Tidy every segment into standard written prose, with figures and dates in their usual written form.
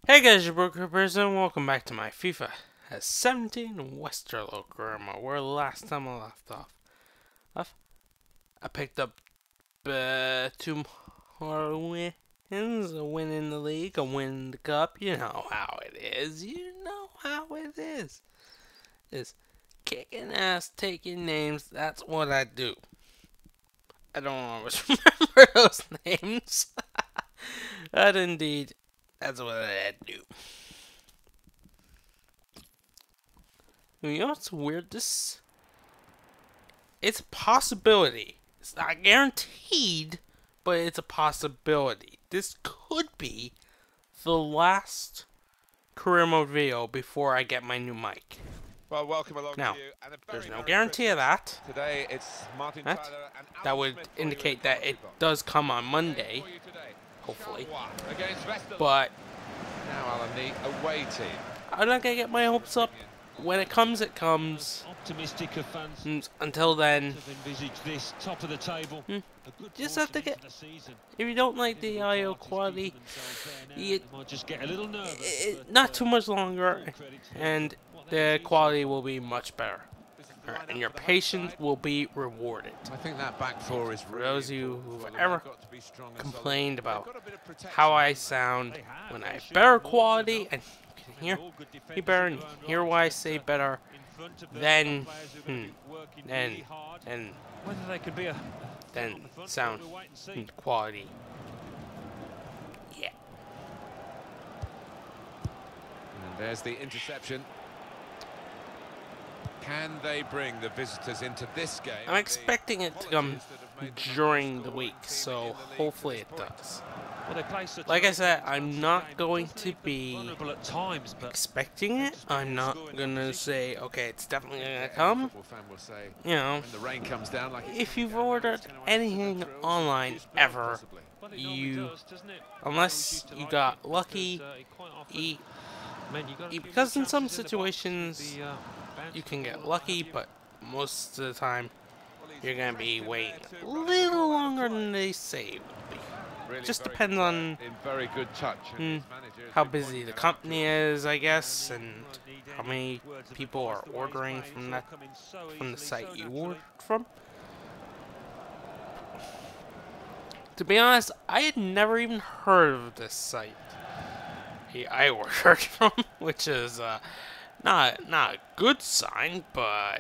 Hey guys, your broker person, welcome back to my FIFA 17 Westerlo Grandma, where last time I left off, I picked up two more wins, a win in the league, a win in the cup. You know how it is. It's kicking ass, taking names. That's what I do. I don't always remember those names. But indeed, that's what I do. You know what's weird? It's a possibility. It's not guaranteed, but it's a possibility. This could be the last career mode video before I get my new mic. Well, welcome along Now, to you. And there's no guarantee of that. Today it's Martin Tyler and That would indicate that it does come on Monday, hopefully. But now Alan, the away team. I'm not gonna get my hopes up. When it comes, it comes. Optimistic of fans. Until then, This top of the table. Just have to get. If you don't like the IO quality, you might just get a little nervous. not too much longer, and the quality will be much better, and your patience will be rewarded. I think that back four is For those of you who've ever complained about how I sound when I have better quality, and you can hear me better, and you can hear why I say better, then Whether they could be sound quality. Yeah. And there's the interception. Can they bring the visitors into this game? I'm expecting it to come during the week, so hopefully it does. Like I said, I'm not going to be expecting it. I'm not going to say, okay, it's definitely going to come. You know, if you've ordered anything online ever, unless you got lucky, because in some situations you can get lucky, but most of the time you're going to be waiting a little longer than they say. Just depends on very good touch. How busy the company is, I guess, and how many people are ordering from the site you ordered from. To be honest, I had never even heard of this site I ordered from, which is not a good sign, but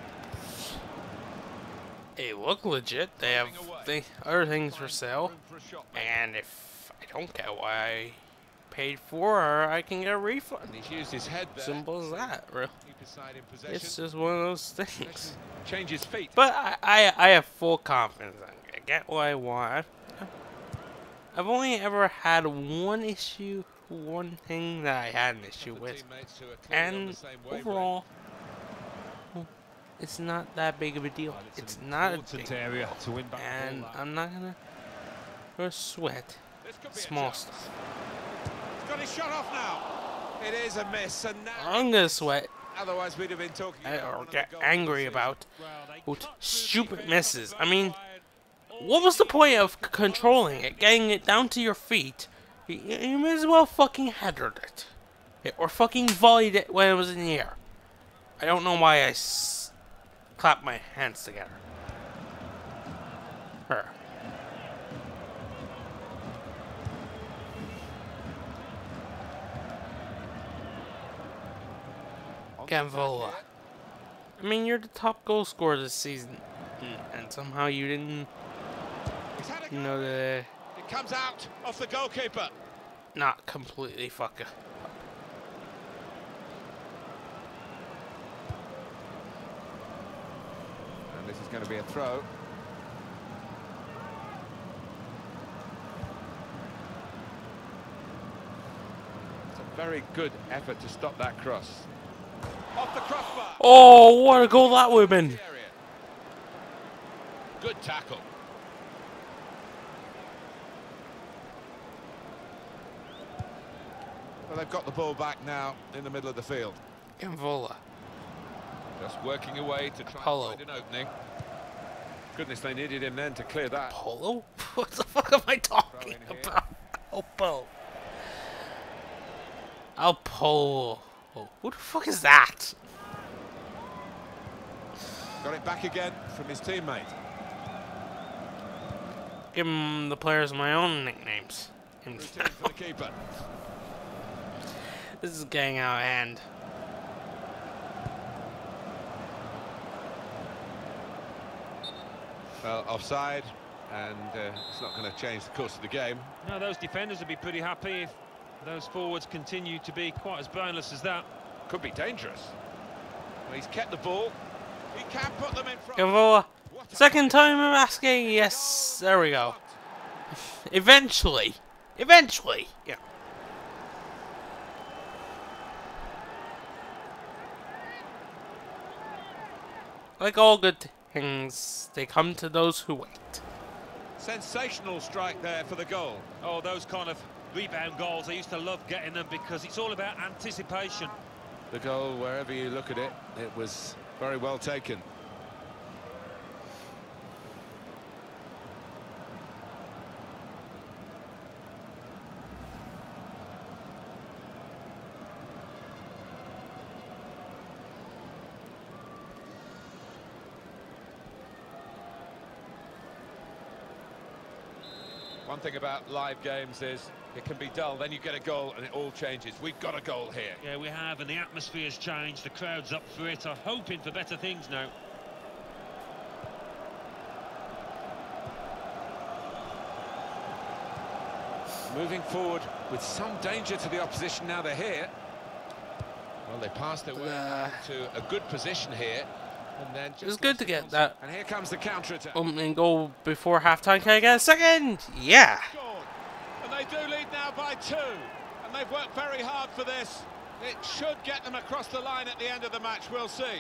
they look legit. They have other things for sale, and if I don't get what I paid for, I can get a refund. He's used his head there. Simple as that, really. It's just one of those things. Change his feet. But I have full confidence. I get what I want. I've only ever had one thing that I had an issue with, and overall, it's not that big of a deal. It's not a big deal. And I'm not gonna sweat small stuff. He's got his shot off now. It is a miss, and now I'm gonna sweat otherwise we'd have been talking or get angry about stupid misses. I mean, what was the point of controlling it, getting it down to your feet? You may as well fucking headered it, or fucking volleyed it when it was in the air. I don't know why I clap my hands together. Her. Gavola. I mean, you're the top goal scorer this season, and somehow you didn't. You know the. It comes out off the goalkeeper. Not completely fuck up. And this is going to be a throw. It's a very good effort to stop that cross. Off the crossbar. Oh, what a goal that would have been! Good tackle. Well, they've got the ball back now in the middle of the field. Gavola. Just working away to try Polo. and find an opening. Goodness, they needed him then to clear that. Polo? What the fuck am I talking about? Oh, Polo. I'll pull. Oh, who the fuck is that? Got it back again from his teammate. Give the players my own nicknames. Routine for the keeper. This is getting out of hand. Well, offside, and it's not going to change the course of the game. No, those defenders would be pretty happy if those forwards continue to be quite as boneless as that. Could be dangerous. Well, he's kept the ball. He can put them in front. Gavola. Second time I'm asking. Yes, there we go. Eventually. Eventually. Yeah. Like all good things, they come to those who wait. Sensational strike there for the goal. Oh, those kind of rebound goals, I used to love getting them because it's all about anticipation. The goal, wherever you look at it, it was very well taken. One thing about live games is it can be dull, then you get a goal and it all changes. We've got a goal here. Yeah, we have, and the atmosphere's changed. The crowd's up for it. I'm hoping for better things now. Moving forward with some danger to the opposition now they're here. Well, they passed their way to a good position here. And then It was good to get that and here comes the counter-attack. opening goal before halftime. Can I get a second? Yeah. And they do lead now by 2. And they've worked very hard for this. It should get them across the line at the end of the match. We'll see.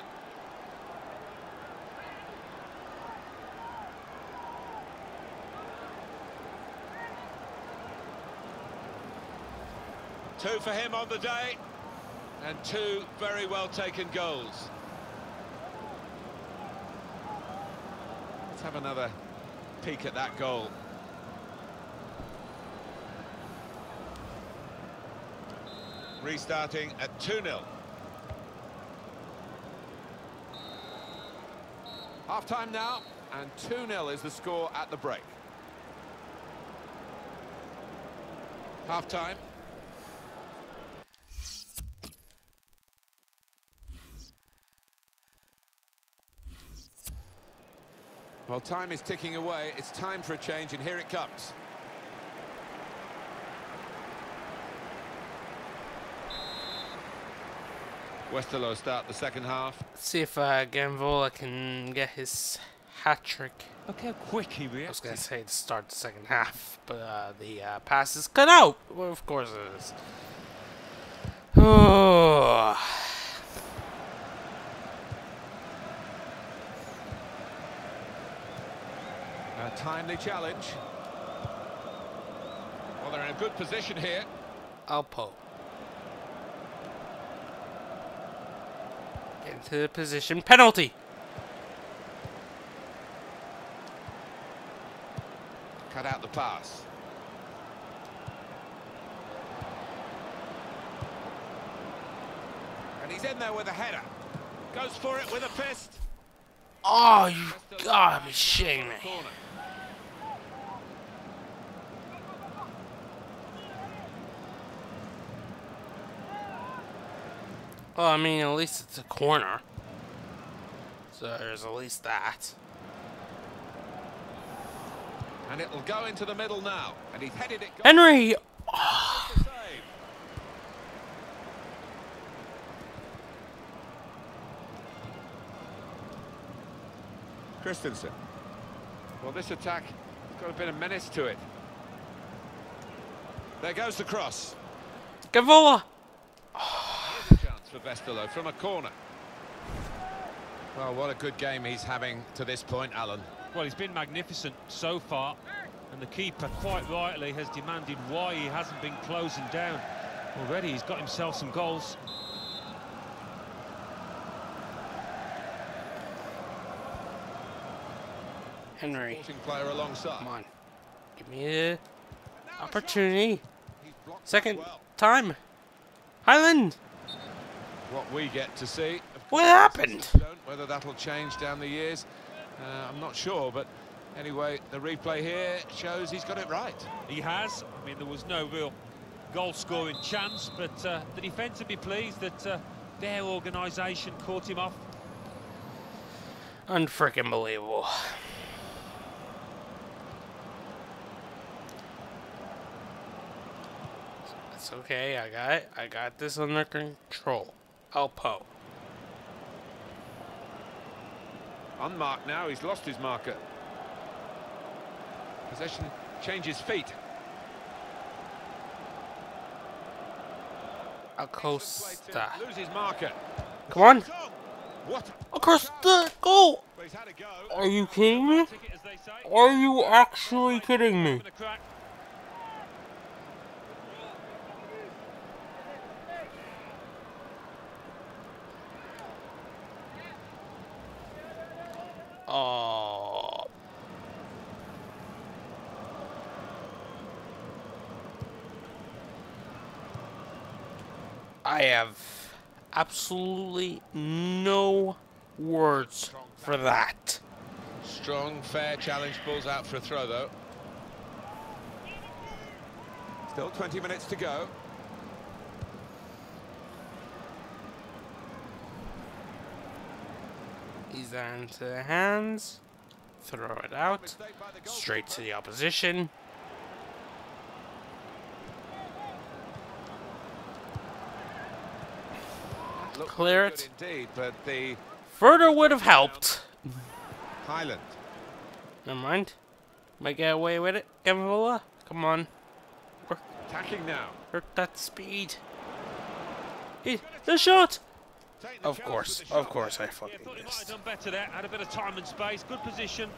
Two for him on the day. And 2 very well taken goals. Let's have another peek at that goal. Restarting at 2-0. Half-time now, and 2-0 is the score at the break. Half-time. Well, time is ticking away. It's time for a change, and here it comes. Westerlo start the second half. Let's see if Gavola can get his hat-trick. Look how quick he I was reacts. going to say to start the second half, but the pass is cut out. Well, of course it is. Oh. A timely challenge. Well, they're in a good position here. Alpo. Get into the position. Penalty. Cut out the pass. And he's in there with a header. Goes for it with a fist. Oh, you gotta be shitting me. Corner. Well, I mean, at least it's a corner. So there's at least that. And it'll go into the middle now. And he's headed it. Henry! Christensen. Well, this attack has got a bit of menace to it. There goes the cross. Gavola! Here's a chance for Westerlo from a corner. Well, what a good game he's having to this point, Alan. Well, he's been magnificent so far, and the keeper, quite rightly, has demanded why he hasn't been closing down. Already, he's got himself some goals. Henry. Player alongside. Come on. Give me an opportunity. Second time. Highland! What we get to see. What happened? Whether that'll change down the years, I'm not sure, but anyway, the replay here shows he's got it right. He has. I mean, there was no real goal-scoring chance, but the defence would be pleased that their organisation caught him off. Unfreaking believable. It's okay, I got it. I got this under control. Alpo. Unmarked now, he's lost his marker. Possession changes feet. Acosta. Loses marker. Come on. What? Across the goal. Are you kidding me? Are you actually kidding me? Oh. I have absolutely no words for that. Strong, fair challenge, pulls out for a throw though. Still 20 minutes to go. He's there into the hands. Throw it out. Straight to the opposition. Clear it. Indeed, but the Further would have helped. Highland. Never mind. Might get away with it. Gavilla. Come on. Attacking now. Hurt that speed. The shot! Of course, I fucking Thought he might have missed. done better there. Had a bit of time and space. Good position.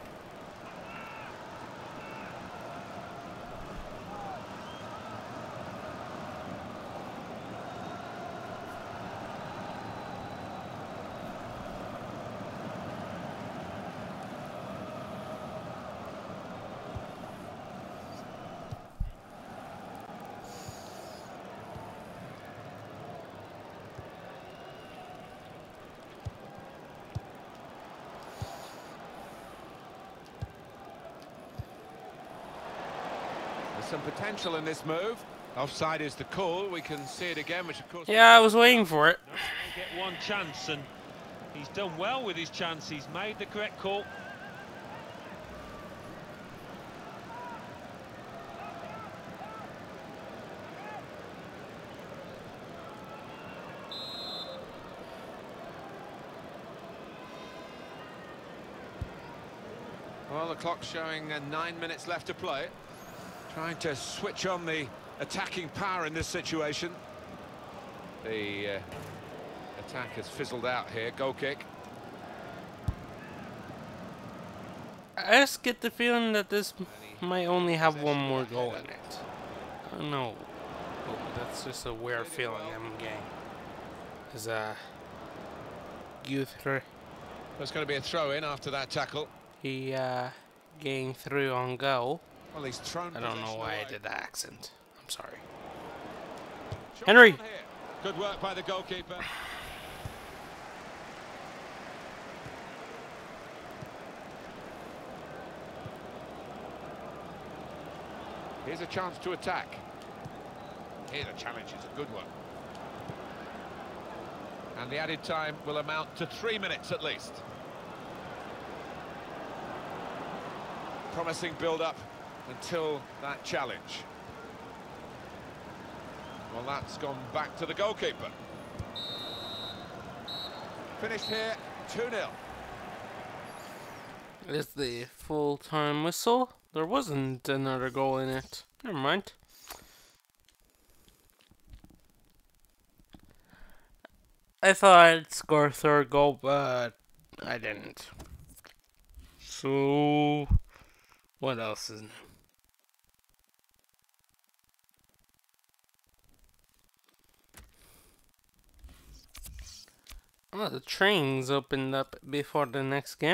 Some potential in this move. Offside is the call. We can see it again, which of course... Yeah, I was waiting for it. Get one chance, and he's done well with his chance. He's made the correct call. Well, the clock's showing 9 minutes left to play. Trying to switch on the attacking power in this situation. The attack has fizzled out here. Goal kick. I just get the feeling that this might only have one more goal in it. I don't know. That's just a weird feeling I'm getting. Is Guthrie. There's going to be a throw in after that tackle. He getting through on goal. Well, he's thrown. I don't know why I did that accent. I'm sorry. Henry! Good work by the goalkeeper. Here's a chance to attack. Here the challenge is a good one. And the added time will amount to 3 minutes at least. Promising build-up until that challenge. Well, that's gone back to the goalkeeper. Finished here, 2-0. Is the full-time whistle? There wasn't another goal in it. Never mind. I thought I'd score a third goal, but I didn't. So, what else is new? Oh, the trains opened up before the next game.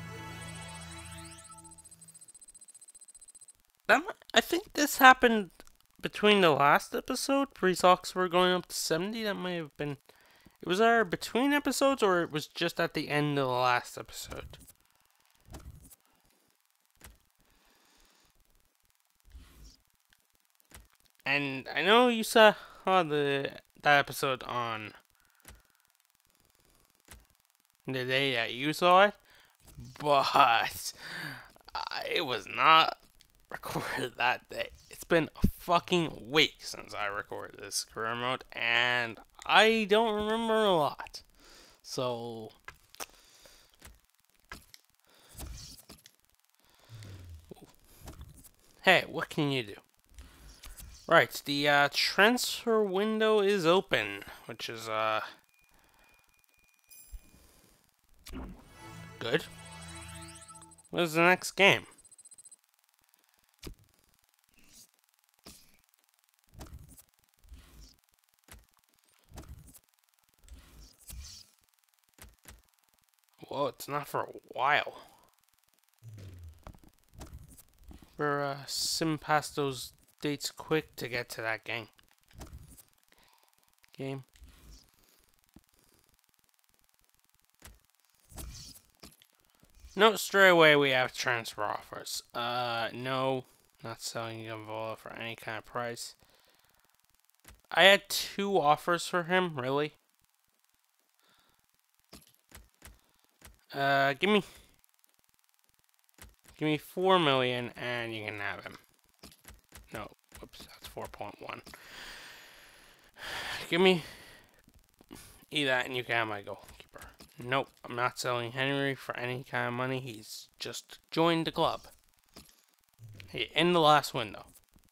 I think this happened between the last episode, pre-Sox were going up to 70. That might have been... It was either between episodes or it was just at the end of the last episode. And I know you saw that episode on the day that you saw it, but it was not recorded that day. It's been a fucking week since I recorded this career mode, and I don't remember a lot. So hey, what can you do? Right, the transfer window is open, which is good. What is the next game? Whoa, it's not for a while. We're sim past those dates quick to get to that game. No, straight away we have transfer offers. No, not selling Gavola for any kind of price. I had 2 offers for him, really. Give me 4 million and you can have him. No, whoops, that's 4.1. Give me that and you can have my goalkeeper. Nope, I'm not selling Henry for any kind of money. He's just joined the club. In the last window.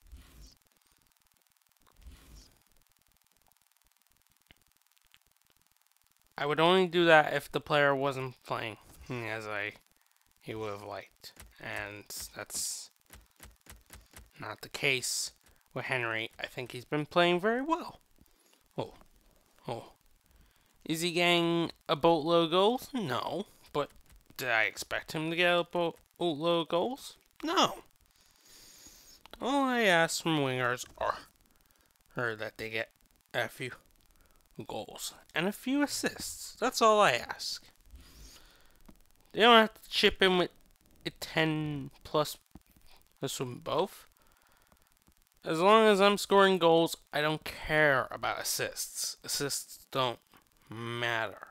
I would only do that if the player wasn't playing as he would have liked. And that's not the case with Henry. I think he's been playing very well. Oh. Is he getting a boatload of goals? No. But did I expect him to get a boatload of goals? No. All I ask from wingers are that they get a few goals and a few assists. That's all I ask. They don't have to chip in with a 10 plus from both. As long as I'm scoring goals, I don't care about assists. Assists don't matter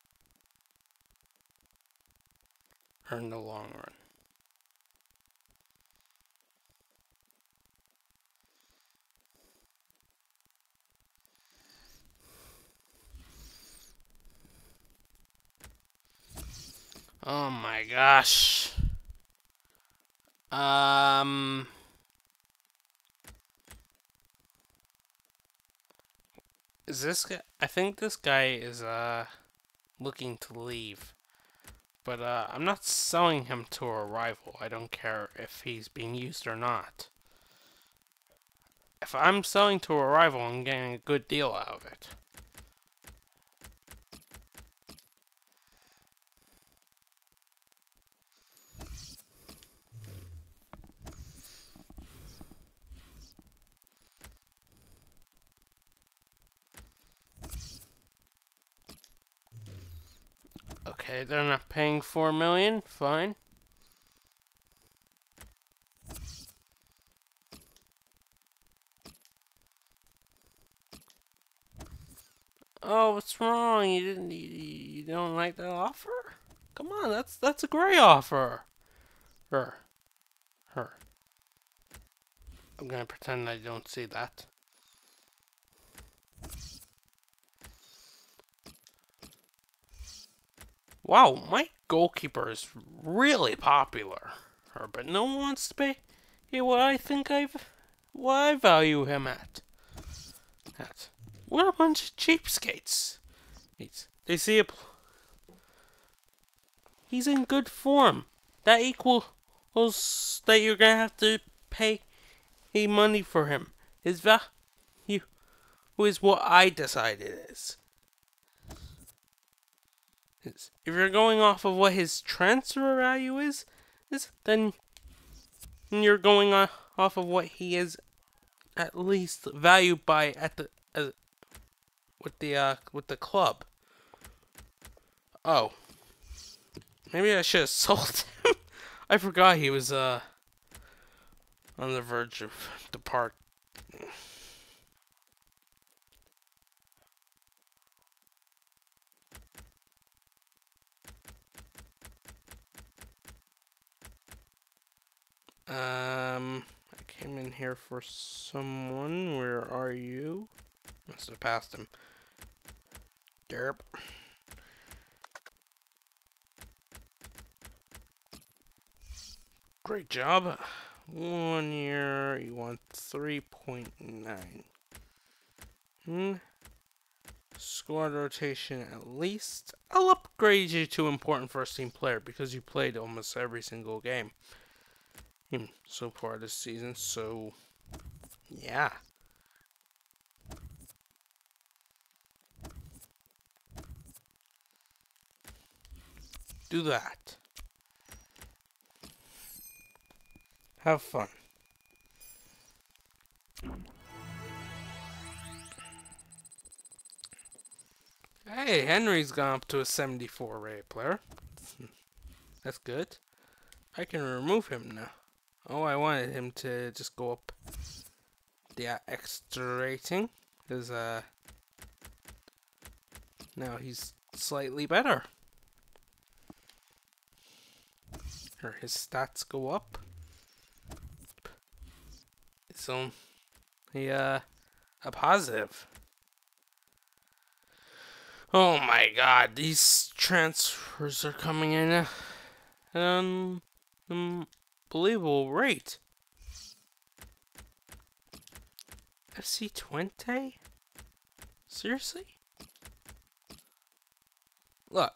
in the long run. Oh my gosh. Is this guy? I think this guy is looking to leave. But I'm not selling him to a rival. I don't care if he's being used or not. If I'm selling to a rival, I'm getting a good deal out of it. Okay, they're not paying 4 million. Fine. Oh, what's wrong? You don't like that offer? Come on, that's a great offer. Her. I'm gonna pretend I don't see that. Wow, my goalkeeper is really popular. But no one wants to pay what I value him at. What a bunch of cheapskates. They see he's in good form. That equals that you're gonna have to pay money for him. His value is what I decide it is. If you're going off of what his transfer value is then you're going off of what he is at least value by at the with the club. Oh, maybe I should have sold him. I forgot he was on the verge of depart. I came in here for someone. Where are you? Must have passed him. Derp. Great job. 1 year. You want 3.9. Squad rotation at least. I'll upgrade you to important first team player because you played almost every single game so far this season. So, yeah. Do that. Have fun. Hey, Henry's gone up to a 74 rated player. That's good. I can remove him now. Oh, I wanted him to just go up the extra rating. Because, now he's slightly better. Or his stats go up. So, a positive. Oh my god, these transfers are coming in at an unbelievable rate. FC Twente? Seriously? Look.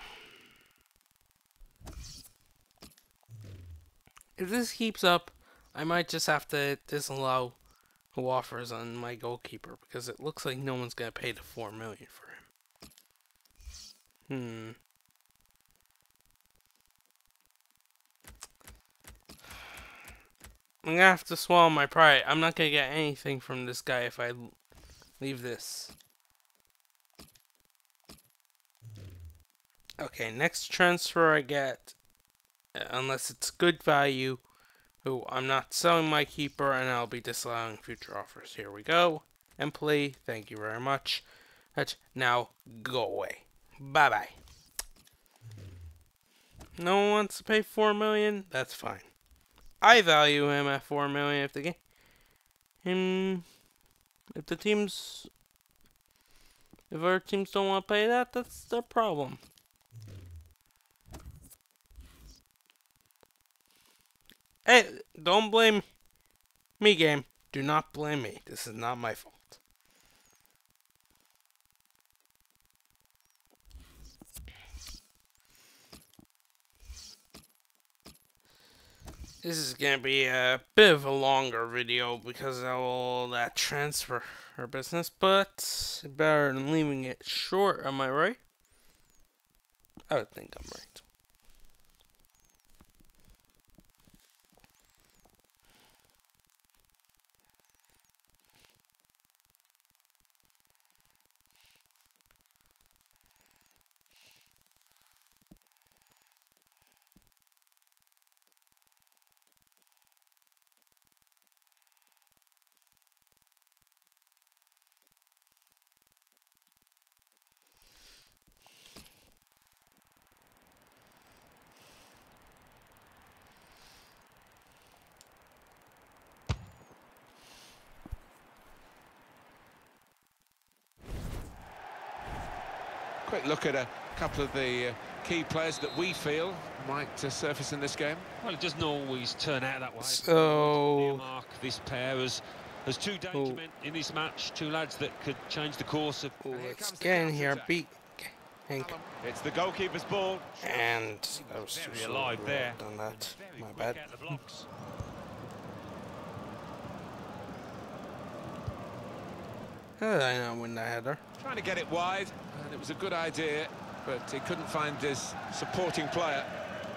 If this keeps up, I might just have to disallow who offers on my goalkeeper because it looks like no one's gonna pay the $4 million for him. I'm gonna have to swallow my pride. I'm not gonna get anything from this guy if I leave this. Okay, next transfer I get, unless it's good value, who I'm not selling my keeper, and I'll be disallowing future offers. Here we go. Empoli, thank you very much. Now go away. Bye bye. No one wants to pay $4 million. That's fine. I value him at $4 million. If our teams don't want to pay that, that's their problem. Hey, don't blame me, game. Do not blame me. This is not my fault. This is gonna be a bit of a longer video because of all that transfer business, but better than leaving it short, am I right? I would think I'm right. Quick look at a couple of the key players that we feel might surface in this game. Well, it doesn't always turn out that way. So, mark this pair as two danger men in this match, two lads that could change the course of. Let's get in here, beat Hank. It's the goalkeeper's ball, And I was very alive there. Done that. My bad. How did I not win that header? trying to get it wide, and it was a good idea, but he couldn't find his supporting player.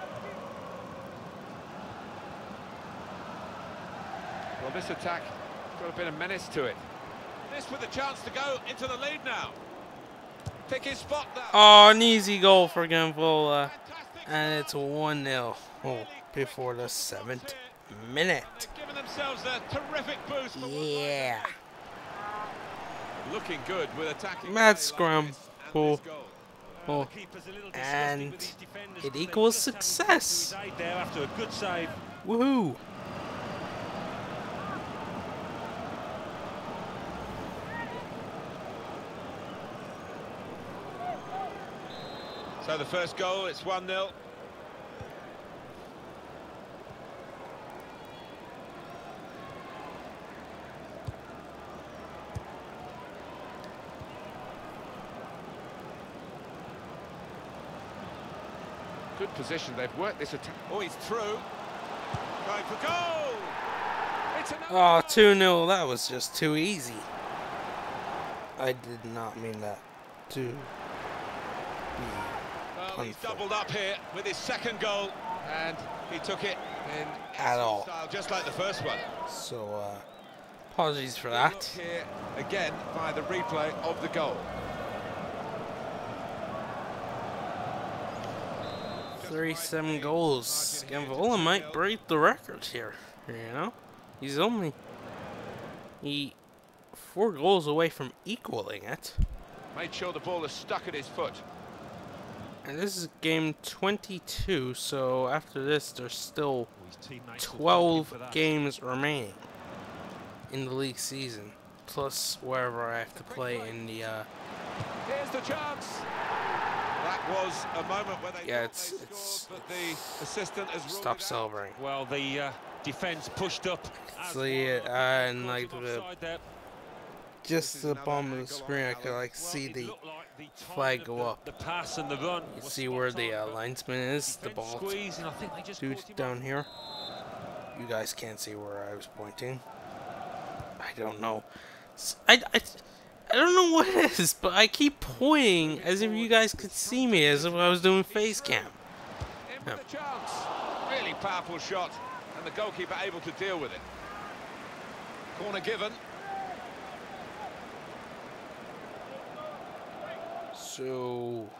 Well, this attack Got a bit of menace to it. This with a chance to go into the lead now. Pick his spot now. Oh, an easy goal for Gambola. And it's 1-0. Oh, before the 7th minute. Giving themselves a terrific boost. Yeah. Looking good with attacking. Mad scrum. Oh. Oh. And it equals success. After a good save. Woohoo. So the first goal, it's 1-0. Good position, they've worked this attack. Oh, he's through. Going for goal! It's Oh, 2-0, that was just too easy. I did not mean that to be well, he's doubled up here with his second goal, and he took it in at all, style, just like the first one. So, apologies for that. Here again by the replay of the goal. 37 goals. Gambola might break the record here. You know, he's only 4 goals away from equaling it. Made sure the ball is stuck at his foot. And this is game 22, so after this, there's still 12 games remaining in the league season, plus wherever I have to play in the. Here's the chance. That was a moment where they but the assistant has stop celebrating. Well, the defense pushed up. And like just the bottom of the screen, I could like see the flag go up. The pass and the run. You see where the linesman is, the ball dude down here. You guys can't see where I was pointing. I don't know. I don't know what it is, but I keep pointing as if you guys could see me, as if I was doing face cam. In with a chance. Really powerful shot, and the goalkeeper able to deal with it. Corner given. So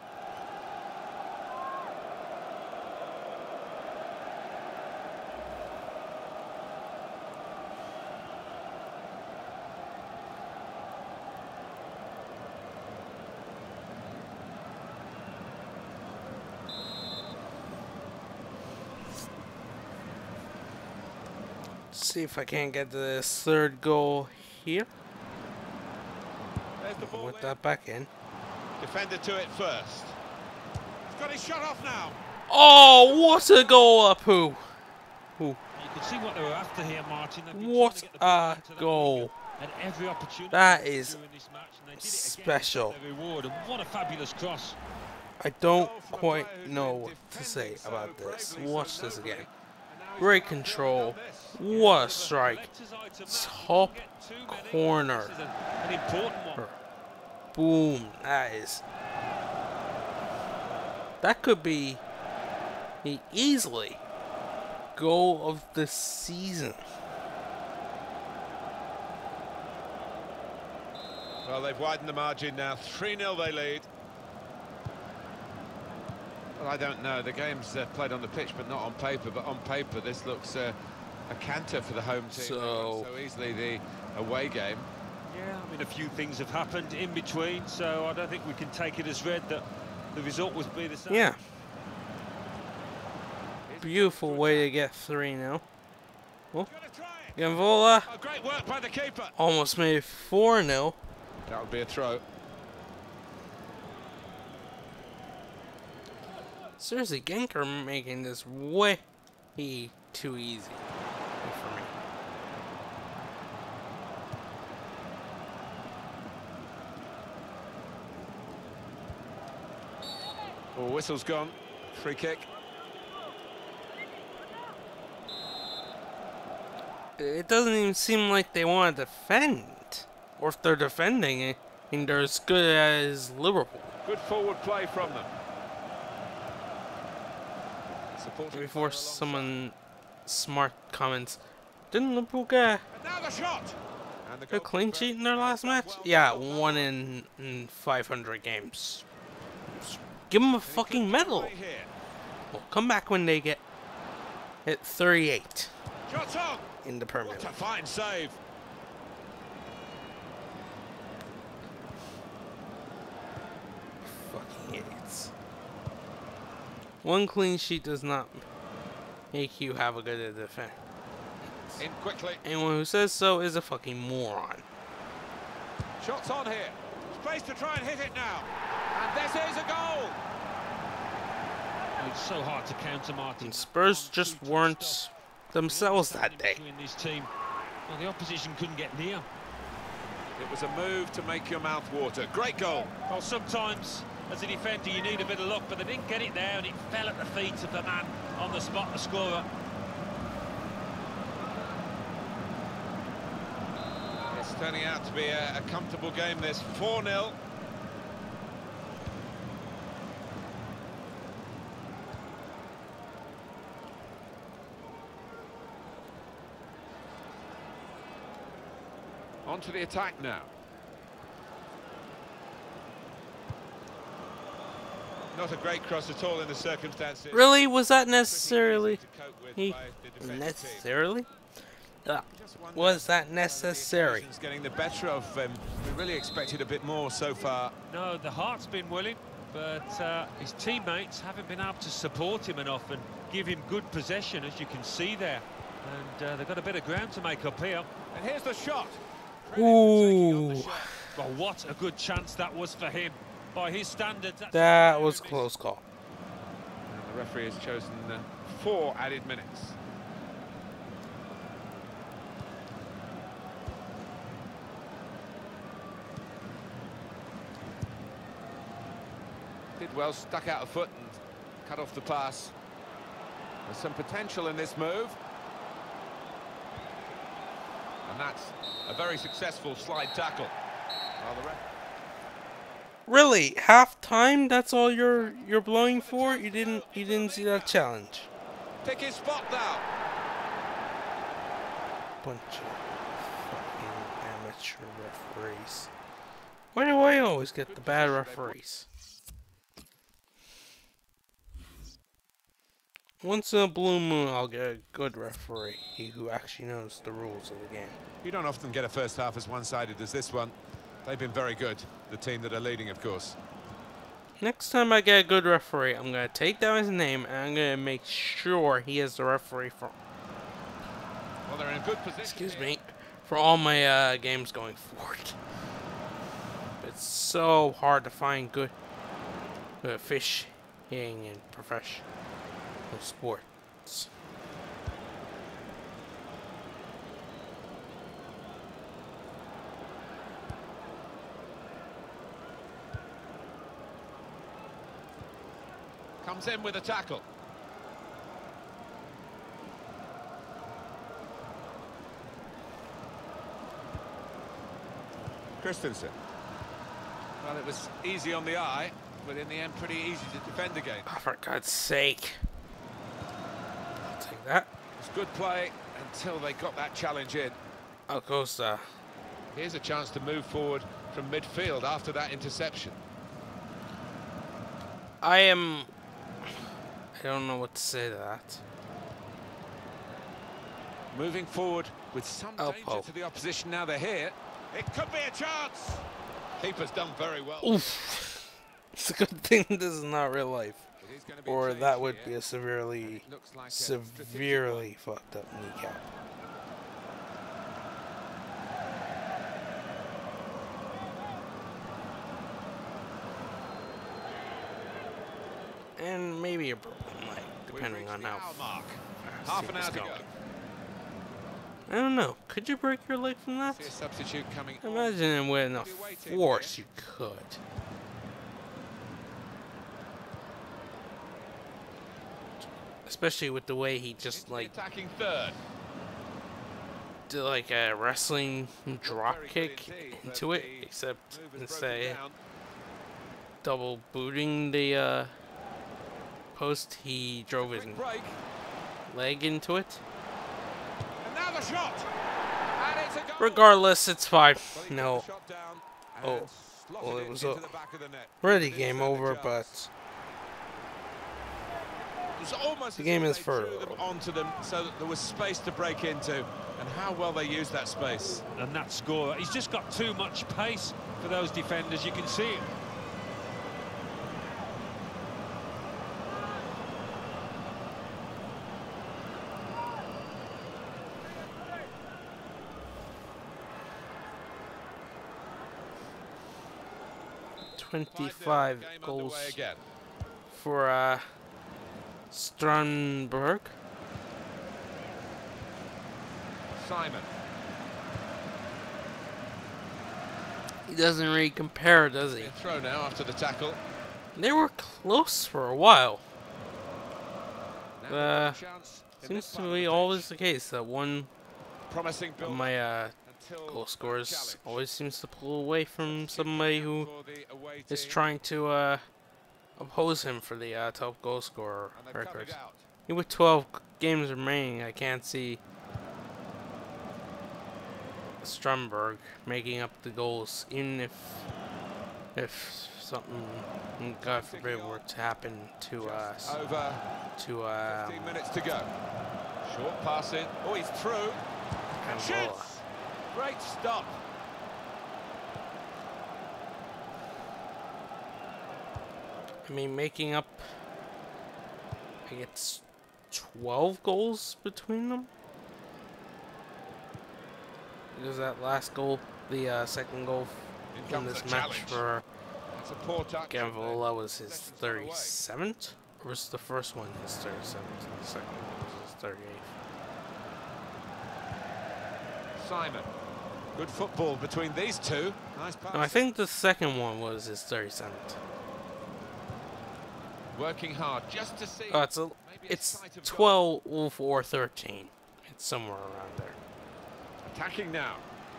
see if I can't get this third goal here. There's the ball with that back in. Defender to it first. He's got his shot off now. Oh, what a goal, Apu! You can see what they were after here, Martin. What a goal! Every opportunity that is special. Reward, and what a fabulous cross. I don't quite know what to say about this. Watch this again. Great control. What a strike. Top corner. An important one. Boom. That could be easily goal of the season. Well, they've widened the margin now. 3-0 they lead. Well, I don't know. The game's played on the pitch, but not on paper. But on paper, this looks a canter for the home team. So easily the away game. Yeah, I mean, a few things have happened in between, so I don't think we can take it as read that the result would be the same. Yeah. Beautiful way to get 3 now. Oh. Gambola Great work by the keeper. almost made 4-0. That would be a throw. Seriously, Genk are making this way too easy for me. Oh, whistle's gone. Free kick. It doesn't even seem like they want to defend. Or if they're defending, I mean, they're as good as Liverpool. Good forward play from them. Before someone smart comments, didn't Liverpool get... And now the shot! A clean sheet in their last match? Yeah, 1 in 500 games. Give them a fucking medal. Well, come back when they get hit 38 in the Premier League. What a fine save. Fucking idiots. 1 clean sheet does not make you have a good defense. In quickly. Anyone who says so is a fucking moron. Shots on here. Space to try and hit it now. And this is a goal. It's so hard to counter, Martin. And Spurs just weren't themselves that day. This team. Well, the opposition couldn't get near. It was a move to make your mouth water. Great goal. Well, sometimes as a defender you need a bit of luck, but they didn't get it there, and it fell at the feet of the man on the spot, the scorer. It's turning out to be a comfortable game, this 4-0. On to the attack now. Not a great cross at all in the circumstances. Really? Was that necessarily? Necessarily? Was that necessary? Getting the better of him. We really expected a bit more so far. No, the heart's been willing, but his teammates haven't been able to support him enough and give him good possession, as you can see there. And they've got a bit of ground to make up here. And here's the shot. Ooh. Well, what a good chance that was for him. By his standards, That was a close call. And the referee has chosen 4 added minutes. Did well, stuck out a foot and cut off the pass. There's some potential in this move. And that's a very successful slide tackle. Well, Really? Half time? That's all you're blowing for? You didn't see that challenge? Take his spot now. Bunch of fucking amateur referees. Why do I always get the bad referees? Once in a blue moon, I'll get a good referee, he who actually knows the rules of the game. You don't often get a first half as one-sided as this one. They've been very good, the team that are leading, of course. Next time I get a good referee, I'm going to take down his name and I'm going to make sure he is the referee for... Well, they're in a good position. Excuse me. For all my games going forward. It's so hard to find good officiating in professional sports. Comes in with a tackle. Christensen. Well, it was easy on the eye, but in the end pretty easy to defend again. Oh, for God's sake. I'll take that. It's good play until they got that challenge in. Alcosa. Here's a chance to move forward from midfield after that interception. I don't know what to say to that. Moving forward with some danger to the opposition now they're here. It could be a chance. Keeper's done very well. Oof. It's a good thing this is not real life. Or that would be a severely fucked up kneecap. And maybe a broken leg, depending on how fast half an hour to go. I don't know. Could you break your leg from that? See a substitute coming. Imagine with enough force you could. Especially with the way he just like attacking third. Did like a wrestling drop kick into it, except instead double booting the post, he drove his leg into it. And now the shot. And Regardless, it's fine. No. Oh. Well, it was already game over, but the game is further onto them so that there was space to break into, and how well they used that space. And that scorer, he's just got too much pace for those defenders, you can see it. .25 goals for Strandberg. Simon. He doesn't really compare, does he? Throw now after the tackle. They were close for a while. Seems to be always the case that one of my goal scorers always seems to pull away from somebody who is trying to oppose him for the top goal scorer record. With 12 games remaining, I can't see Strandberg making up the goals, even if something, God forbid, were to happen to us. Over 15 minutes to go. Short pass in. Oh, he's through. Great stop. I mean, making up, I think it's 12 goals between them. Because that last goal, the second goal in this match for Gavila was his 37th? Or was the first one his 37th? The second one was his 38th. Simon. Good football between these two. Nice pass. No, I think the second one was his 37th. Working hard just to see. Oh, it's 12 or 13. It's somewhere around there. Attacking now.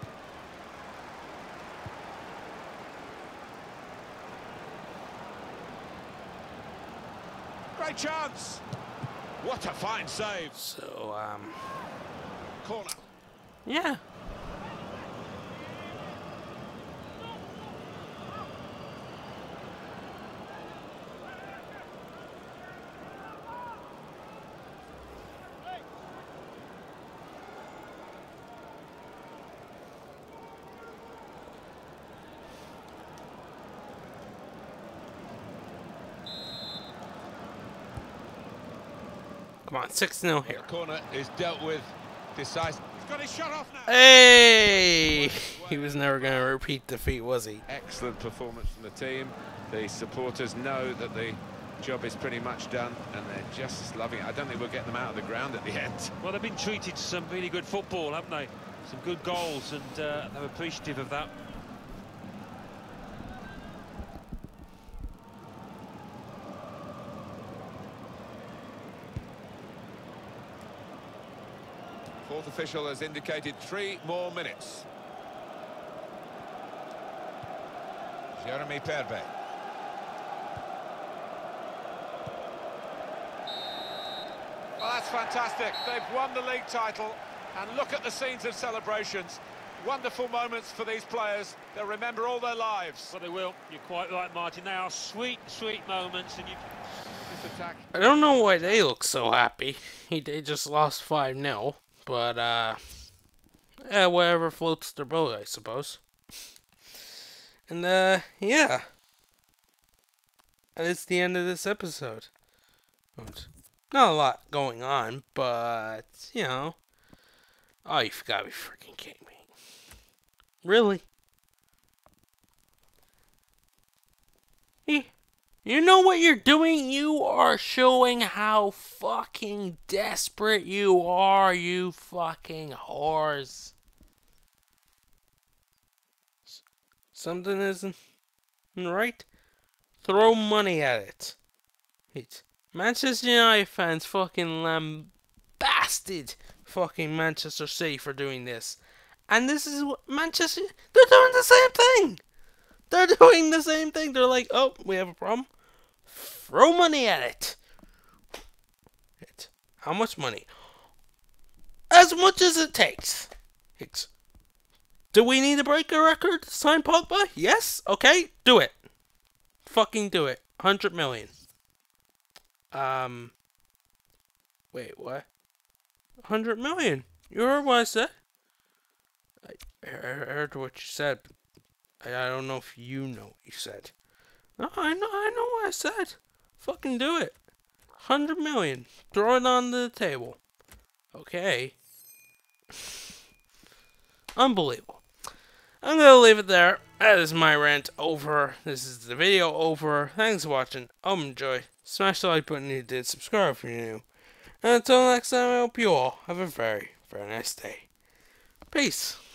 Great chance. What a fine save. So, corner. Yeah. Come on, 6-0 here. The corner is dealt with decisive. He's got his shot off now. Hey! He was never going to repeat defeat, was he? Excellent performance from the team. The supporters know that the job is pretty much done, and they're just loving it. I don't think we'll get them out of the ground at the end. Well, they've been treated to some really good football, haven't they? Some good goals, and they're appreciative of that. Fourth official has indicated 3 more minutes. Jeremy Perbe. Well, that's fantastic. They've won the league title, and look at the scenes of celebrations. Wonderful moments for these players. They'll remember all their lives. Well, they will. You're quite right, Martin. They are sweet, sweet moments, and you. This attack. I don't know why they look so happy. They just lost 5-0. But, yeah, whatever floats their boat, I suppose. And, yeah. And it's the end of this episode. Not a lot going on, but, you know. Oh, you've got to be freaking kidding me. Really? You know what you're doing? You are showing how fucking desperate you are, you fucking whores. Something isn't right? Throw money at it. It's Manchester United fans fucking lambasted fucking Manchester City for doing this. And this is what Manchester... They're doing the same thing! They're doing the same thing. They're like, oh, we have a problem. Throw money at it. How much money? As much as it takes. Do we need to break a record to sign Pogba? Yes? Okay, do it. Fucking do it. 100 million. Wait, what? 100 million? You heard what I said? I heard what you said. I don't know if you know what you said. No, I know what I said. Fucking do it. 100 million. Throw it on the table. Okay. Unbelievable. I'm gonna leave it there. That is my rant over. This is the video over. Thanks for watching. Enjoy. Smash the like button if you did. Subscribe if you're new. And until next time, I hope you all have a very, very nice day. Peace.